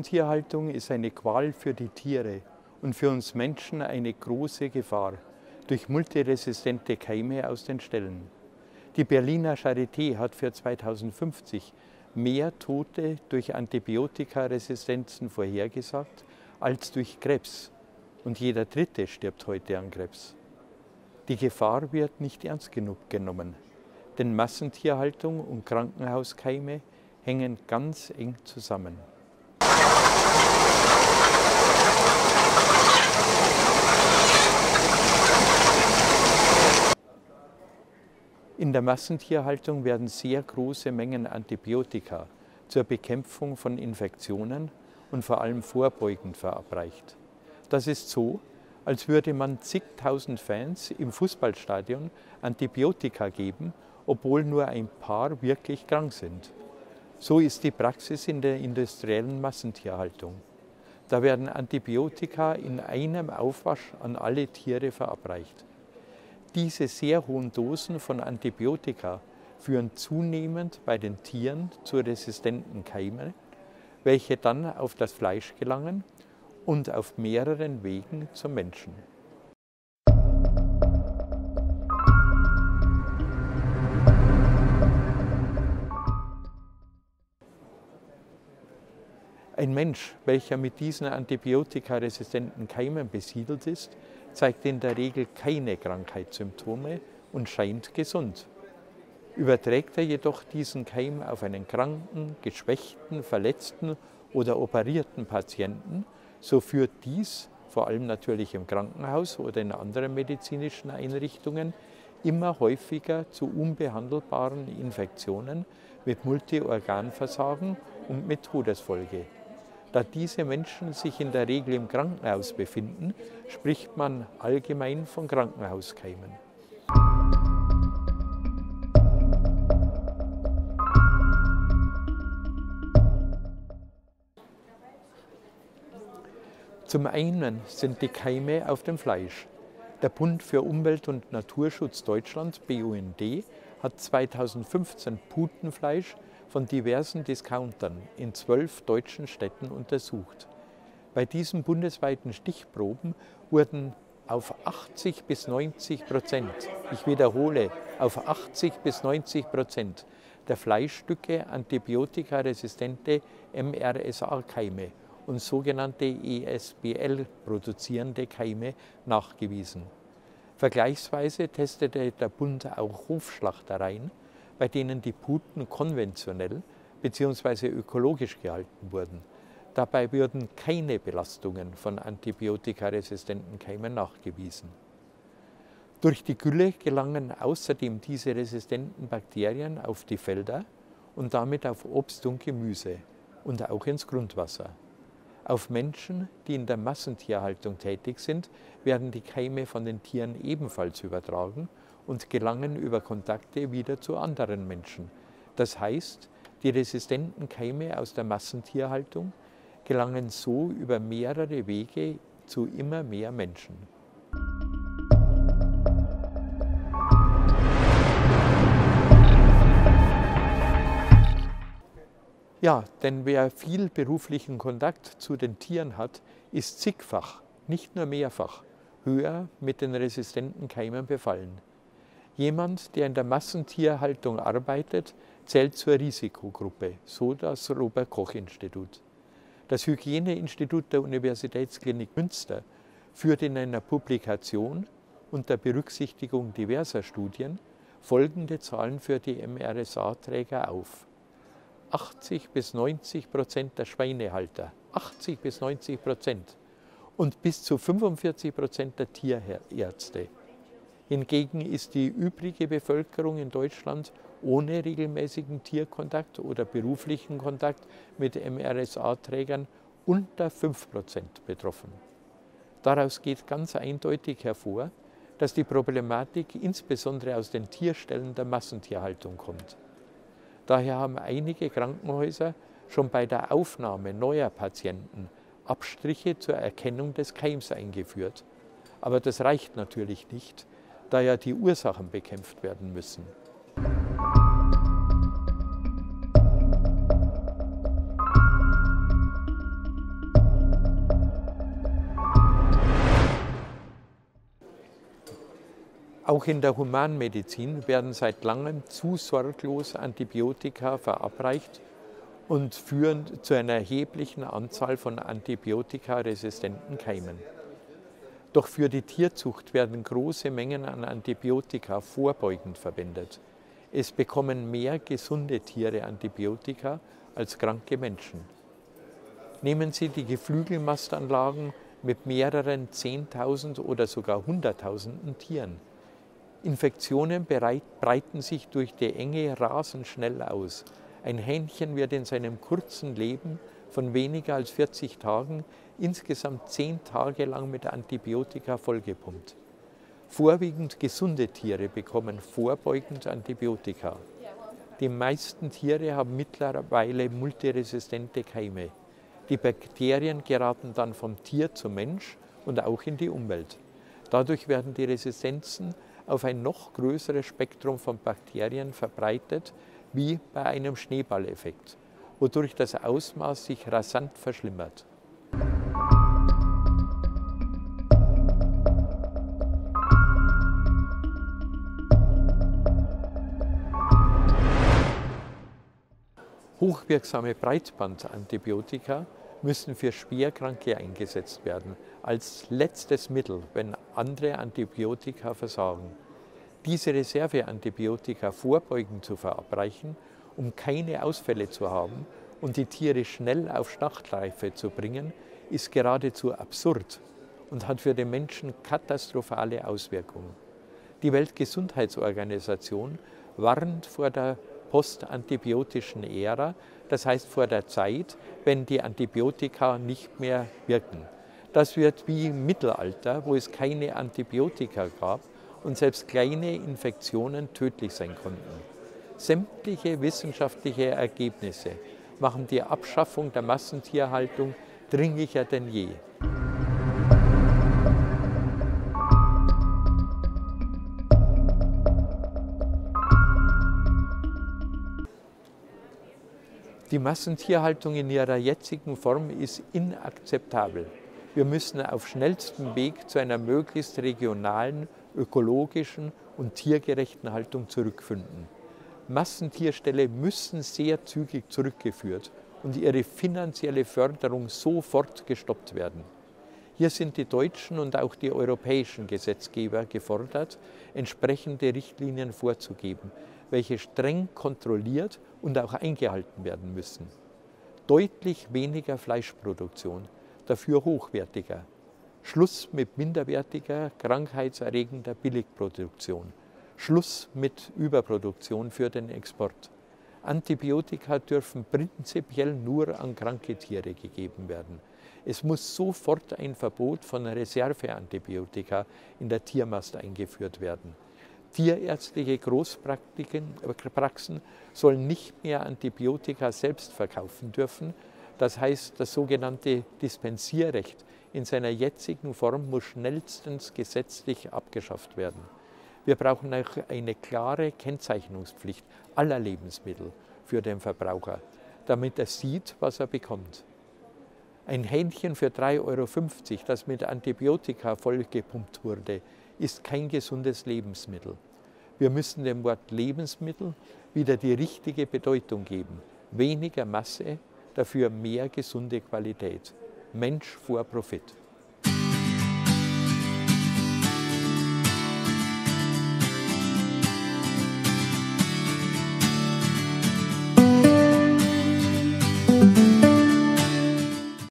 Massentierhaltung ist eine Qual für die Tiere und für uns Menschen eine große Gefahr durch multiresistente Keime aus den Ställen. Die Berliner Charité hat für 2050 mehr Tote durch Antibiotikaresistenzen vorhergesagt als durch Krebs. Und jeder Dritte stirbt heute an Krebs. Die Gefahr wird nicht ernst genug genommen, denn Massentierhaltung und Krankenhauskeime hängen ganz eng zusammen. In der Massentierhaltung werden sehr große Mengen Antibiotika zur Bekämpfung von Infektionen und vor allem vorbeugend verabreicht. Das ist so, als würde man zigtausend Fans im Fußballstadion Antibiotika geben, obwohl nur ein paar wirklich krank sind. So ist die Praxis in der industriellen Massentierhaltung. Da werden Antibiotika in einem Aufwasch an alle Tiere verabreicht. Diese sehr hohen Dosen von Antibiotika führen zunehmend bei den Tieren zu resistenten Keimen, welche dann auf das Fleisch gelangen und auf mehreren Wegen zum Menschen. Ein Mensch, welcher mit diesen antibiotikaresistenten Keimen besiedelt ist, zeigt in der Regel keine Krankheitssymptome und scheint gesund. Überträgt er jedoch diesen Keim auf einen kranken, geschwächten, verletzten oder operierten Patienten, so führt dies, vor allem natürlich im Krankenhaus oder in anderen medizinischen Einrichtungen, immer häufiger zu unbehandelbaren Infektionen mit Multiorganversagen und mit Todesfolge. Da diese Menschen sich in der Regel im Krankenhaus befinden, spricht man allgemein von Krankenhauskeimen. Zum einen sind die Keime auf dem Fleisch. Der Bund für Umwelt- und Naturschutz Deutschland, BUND, hat 2015 Putenfleisch von diversen Discountern in 12 deutschen Städten untersucht. Bei diesen bundesweiten Stichproben wurden auf 80 bis 90%, ich wiederhole, auf 80 bis 90% der Fleischstücke antibiotikaresistente MRSA-Keime und sogenannte ESBL-produzierende Keime nachgewiesen. Vergleichsweise testete der Bund auch Hofschlachtereien, bei denen die Puten konventionell bzw. ökologisch gehalten wurden. Dabei wurden keine Belastungen von antibiotikaresistenten Keimen nachgewiesen. Durch die Gülle gelangen außerdem diese resistenten Bakterien auf die Felder und damit auf Obst und Gemüse und auch ins Grundwasser. Auf Menschen, die in der Massentierhaltung tätig sind, werden die Keime von den Tieren ebenfalls übertragen und gelangen über Kontakte wieder zu anderen Menschen. Das heißt, die resistenten Keime aus der Massentierhaltung gelangen so über mehrere Wege zu immer mehr Menschen. Ja, denn wer viel beruflichen Kontakt zu den Tieren hat, ist zigfach, nicht nur mehrfach, höher mit den resistenten Keimen befallen. Jemand, der in der Massentierhaltung arbeitet, zählt zur Risikogruppe, so das Robert-Koch-Institut. Das Hygieneinstitut der Universitätsklinik Münster führt in einer Publikation unter Berücksichtigung diverser Studien folgende Zahlen für die MRSA-Träger auf. 80 bis 90% der Schweinehalter, 80 bis 90% und bis zu 45% der Tierärzte. Hingegen ist die übrige Bevölkerung in Deutschland ohne regelmäßigen Tierkontakt oder beruflichen Kontakt mit MRSA-Trägern unter 5% betroffen. Daraus geht ganz eindeutig hervor, dass die Problematik insbesondere aus den Tierstellen der Massentierhaltung kommt. Daher haben einige Krankenhäuser schon bei der Aufnahme neuer Patienten Abstriche zur Erkennung des Keims eingeführt. Aber das reicht natürlich nicht, da ja die Ursachen bekämpft werden müssen. Auch in der Humanmedizin werden seit langem zu sorglos Antibiotika verabreicht und führen zu einer erheblichen Anzahl von antibiotikaresistenten Keimen. Doch für die Tierzucht werden große Mengen an Antibiotika vorbeugend verwendet. Es bekommen mehr gesunde Tiere Antibiotika als kranke Menschen. Nehmen Sie die Geflügelmastanlagen mit mehreren 10.000 oder sogar Hunderttausenden Tieren. Infektionen breiten sich durch die Enge rasend schnell aus. Ein Hähnchen wird in seinem kurzen Leben von weniger als 40 Tagen insgesamt 10 Tage lang mit Antibiotika vollgepumpt. Vorwiegend gesunde Tiere bekommen vorbeugend Antibiotika. Die meisten Tiere haben mittlerweile multiresistente Keime. Die Bakterien geraten dann vom Tier zum Mensch und auch in die Umwelt. Dadurch werden die Resistenzen auf ein noch größeres Spektrum von Bakterien verbreitet, wie bei einem Schneeballeffekt, wodurch das Ausmaß sich rasant verschlimmert. Hochwirksame Breitbandantibiotika müssen für Schwerkranke eingesetzt werden, als letztes Mittel, wenn andere Antibiotika versagen. Diese Reserveantibiotika vorbeugend zu verabreichen, um keine Ausfälle zu haben und die Tiere schnell auf Schlachtreife zu bringen, ist geradezu absurd und hat für den Menschen katastrophale Auswirkungen. Die Weltgesundheitsorganisation warnt vor der postantibiotischen Ära, das heißt vor der Zeit, wenn die Antibiotika nicht mehr wirken. Das wird wie im Mittelalter, wo es keine Antibiotika gab und selbst kleine Infektionen tödlich sein konnten. Sämtliche wissenschaftliche Ergebnisse machen die Abschaffung der Massentierhaltung dringlicher denn je. Die Massentierhaltung in ihrer jetzigen Form ist inakzeptabel. Wir müssen auf schnellstem Weg zu einer möglichst regionalen, ökologischen und tiergerechten Haltung zurückfinden. Massentierställe müssen sehr zügig zurückgeführt und ihre finanzielle Förderung sofort gestoppt werden. Hier sind die deutschen und auch die europäischen Gesetzgeber gefordert, entsprechende Richtlinien vorzugeben, welche streng kontrolliert und auch eingehalten werden müssen. Deutlich weniger Fleischproduktion, dafür hochwertiger. Schluss mit minderwertiger, krankheitserregender Billigproduktion. Schluss mit Überproduktion für den Export. Antibiotika dürfen prinzipiell nur an kranke Tiere gegeben werden. Es muss sofort ein Verbot von Reserveantibiotika in der Tiermast eingeführt werden. Tierärztliche Großpraxen sollen nicht mehr Antibiotika selbst verkaufen dürfen. Das heißt, das sogenannte Dispensierrecht in seiner jetzigen Form muss schnellstens gesetzlich abgeschafft werden. Wir brauchen auch eine klare Kennzeichnungspflicht aller Lebensmittel für den Verbraucher, damit er sieht, was er bekommt. Ein Hähnchen für 3,50 €, das mit Antibiotika vollgepumpt wurde, ist kein gesundes Lebensmittel. Wir müssen dem Wort Lebensmittel wieder die richtige Bedeutung geben. Weniger Masse, dafür mehr gesunde Qualität. Mensch vor Profit.